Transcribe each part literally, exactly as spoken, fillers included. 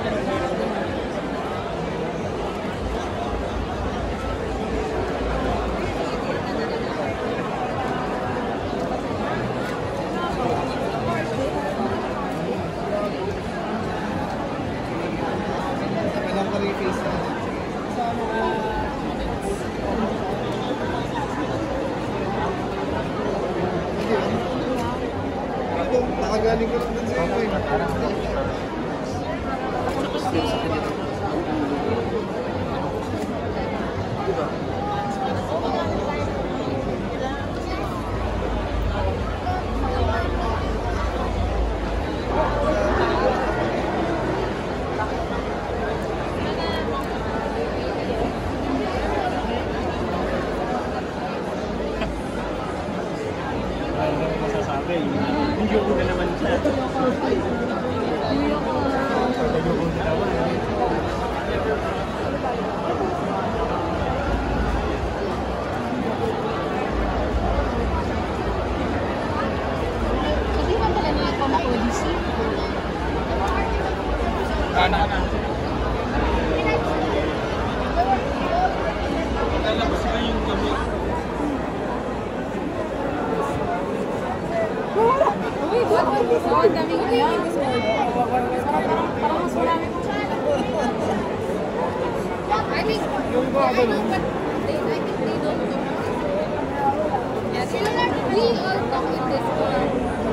Nakagaling ko lang dun sa iyo eh. Diba? Hindi ko na naman siya. Hindi ko na naman. Kasi ba pala na ako na Odyssey? Ano na? Lalabas na yung gamit. Uy, good. Oo, ang daming ayan. Parang mas marami ko siya. I think, yung mga ganun. they, I think they don't do it. Yeah, sila na, we all talk in this one.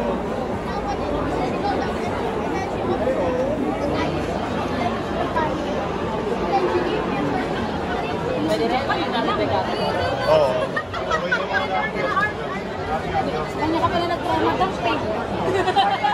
Pwede rin pa yung namin pegado. Oo. Kanya ka pala nag-trauma, eh.